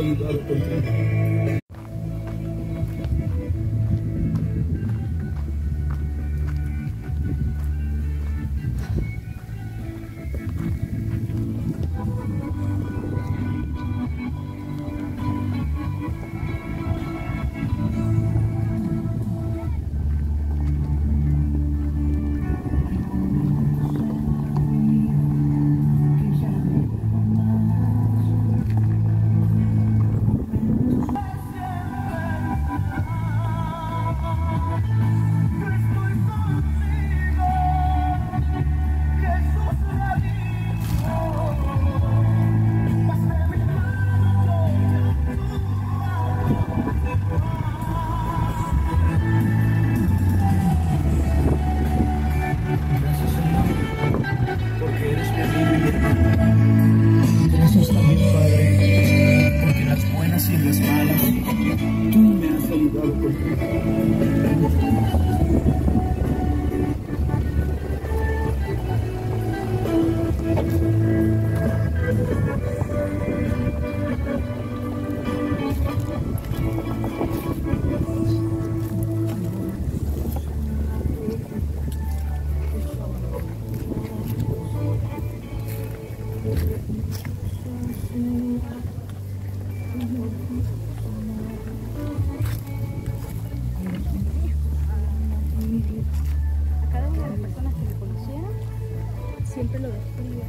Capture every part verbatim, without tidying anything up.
ayudado contigo. Siempre lo describía.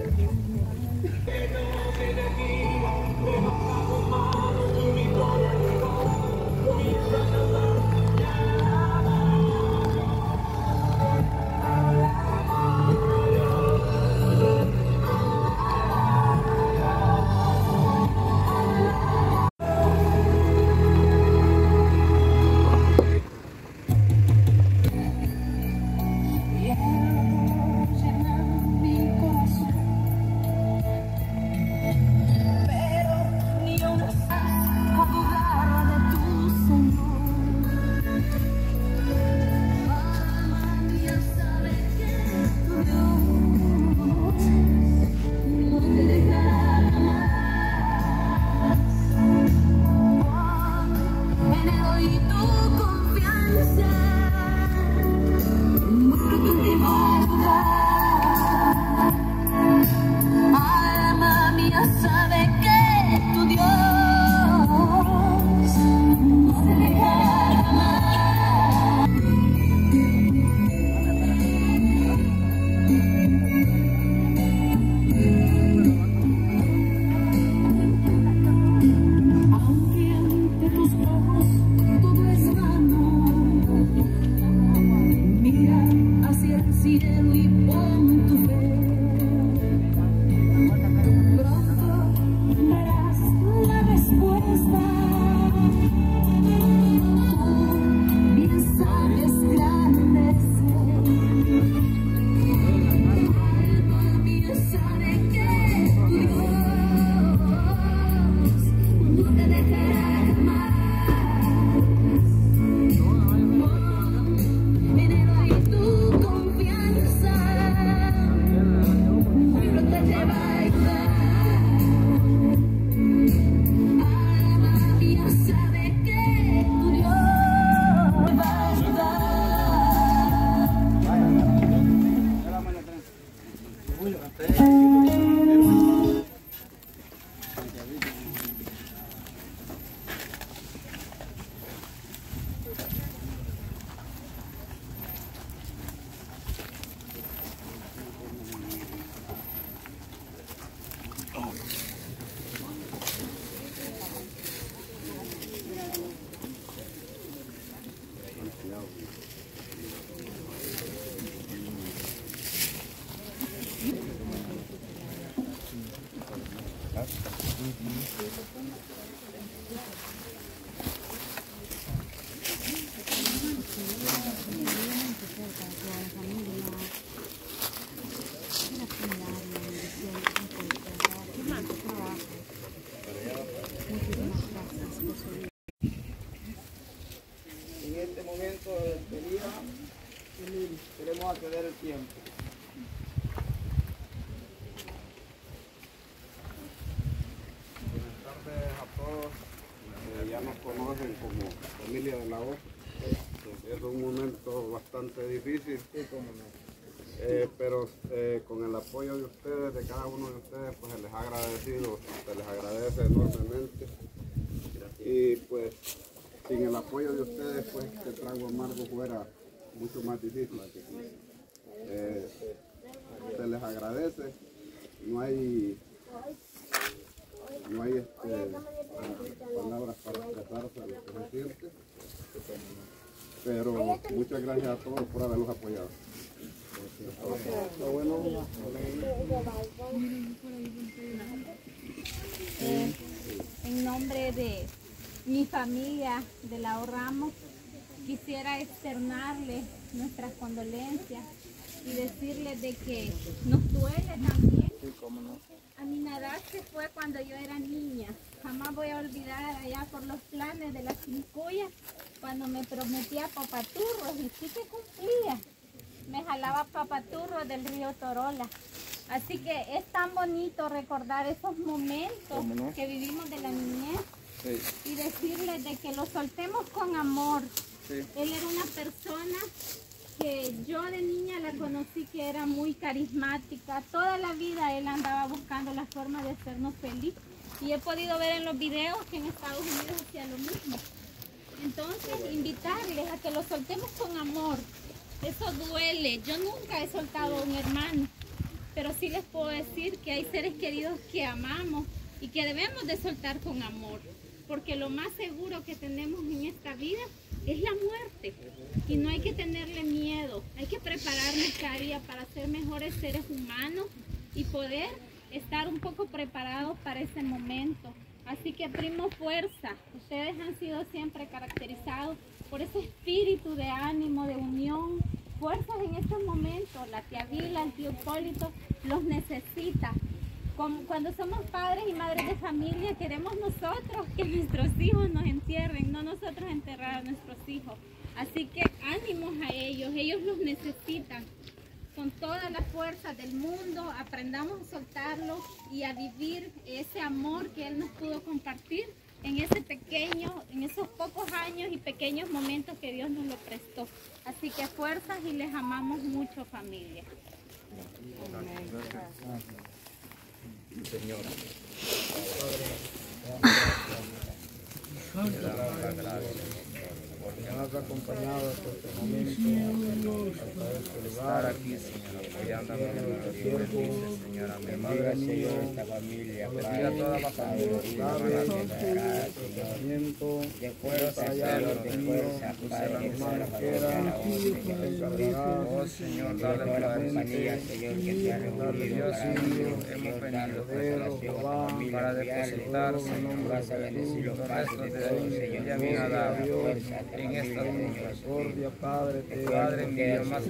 En este momento de despedida queremos acceder el tiempo. Buenas tardes a todos. conocen como familia de la O. Es un momento bastante difícil, eh, pero eh, con el apoyo de ustedes, de cada uno de ustedes, pues se les ha agradecido, se les agradece enormemente. Y pues sin el apoyo de ustedes, pues que el trago amargo fuera mucho más difícil. Eh, se les agradece, no hay, no hay este, palabras para expresarse a lo que se siente, pero muchas gracias a todos por haberlos apoyado. Eh, en nombre de mi familia de la O Ramos, quisiera externarle nuestras condolencias y decirles de que nos duele también. A mi edad se fue cuando yo era niña. Jamás voy a olvidar allá por los planes de la Cincuya, cuando me prometía papaturros y sí que cumplía. Me jalaba papaturros del río Torola. Así que es tan bonito recordar esos momentos no? que vivimos de la niñez sí. y decirles de que lo soltemos con amor. Sí. Él era una persona que yo de niña la conocí, que era muy carismática. Toda la vida él andaba buscando la forma de hacernos feliz. Y he podido ver en los videos que en Estados Unidos hacía lo mismo. Entonces, invitarles a que lo soltemos con amor. Eso duele. Yo nunca he soltado a un hermano, pero sí les puedo decir que hay seres queridos que amamos y que debemos de soltar con amor, porque lo más seguro que tenemos en esta vida es la muerte y no hay que tenerle miedo. Hay que prepararnos cada día para ser mejores seres humanos y poder estar un poco preparados para ese momento. Así que primo, fuerza. Ustedes han sido siempre caracterizados por ese espíritu de ánimo, de unión. Fuerzas en estos momentos. La tía Vila, el tío Hipólito los necesita. Como cuando somos padres y madres de familia, queremos nosotros que nuestros hijos nos entierren, no nosotros enterrar a nuestros hijos. Así que ánimos a ellos, ellos los necesitan. Con toda la fuerza del mundo, aprendamos a soltarlo y a vivir ese amor que Él nos pudo compartir en ese pequeño, en esos pocos años y pequeños momentos que Dios nos lo prestó. Así que fuerzas y les amamos mucho, familia. Señora. Porque nos has acompañado hasta este momento, hasta este lugar, aquí, Señor, apoyándonos en nuestro tiempo, Señor, amén. Madre Señor, esta familia, bendiga a toda la familia, de fuerza, Señor, de fuerza, Padre, que sea la familia, oh Señor, dale la compañía, Señor, que te ha reunido, hemos venido para depositar, Señor, vas a bendecir los pasos de Dios, Señor, ya me ha dado fuerza en esta misericordia, Padre, Padre mío, más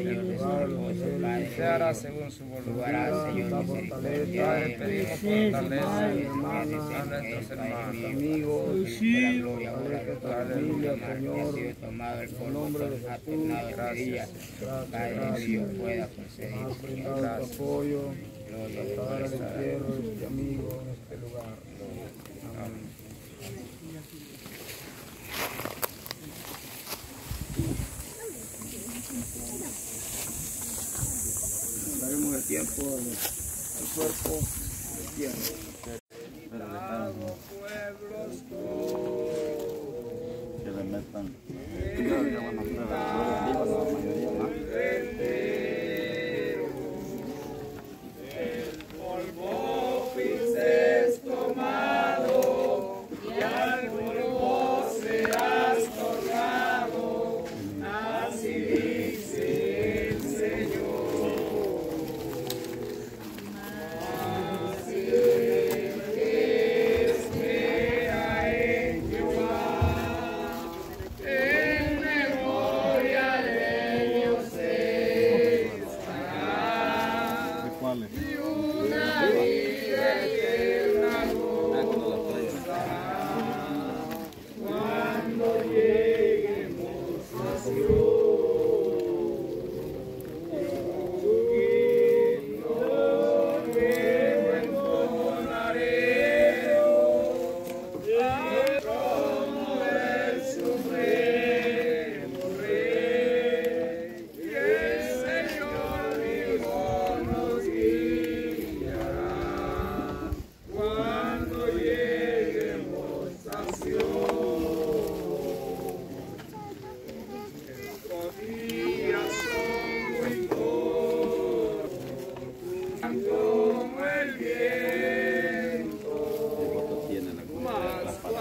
se hará según su voluntad, Señor, Padre, pedimos fortaleza a nuestros hermanos, amigos, familia, Señor, en nombre de Jesús, gracias, Padre Dios pueda conceder, Señor, gracias, apoyo, para el entierro de este amigo en este lugar. Amén. Daremos el tiempo al, al cuerpo de tierra. Que le metan. Ya van a prueba. La mayoría más. Yeah.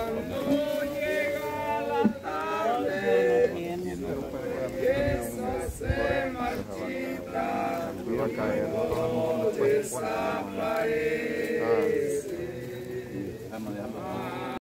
cuando llega la tarde y esa se marchita, desaparece.